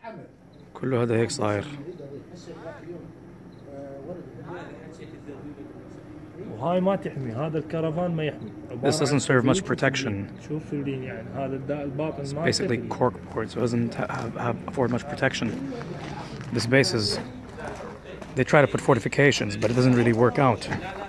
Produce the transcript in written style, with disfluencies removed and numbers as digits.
كله هذا هيك صاير. وهاي ما تحمي، هذا الكرفان ما يحمي. This doesn't serve much protection. شوف يعني هذا الباطن It's basically corkboard, so it doesn't afford much protection. This base is, they try to put fortifications, but it doesn't really work out.